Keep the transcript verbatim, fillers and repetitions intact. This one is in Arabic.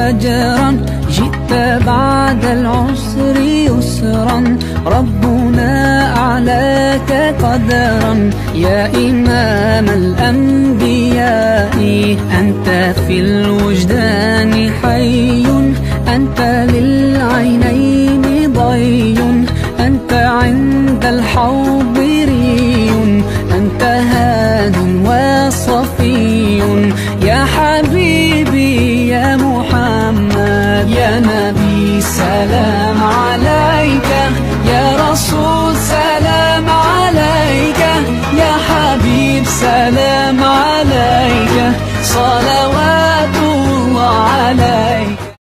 أجرا، جئت بعد العسر يسرا، ربنا أعلاك قدرا. يا إمام الأنبياء أنت في الوجدان حي، أنت للعينين ضي، أنت عند الحوض ري، أنت هاد وصفي. يا حبيبي يا محمد يا نبي سلام عليك، يا رسول سلام عليك، يا حبيب سلام عليك، صلوات الله عليك.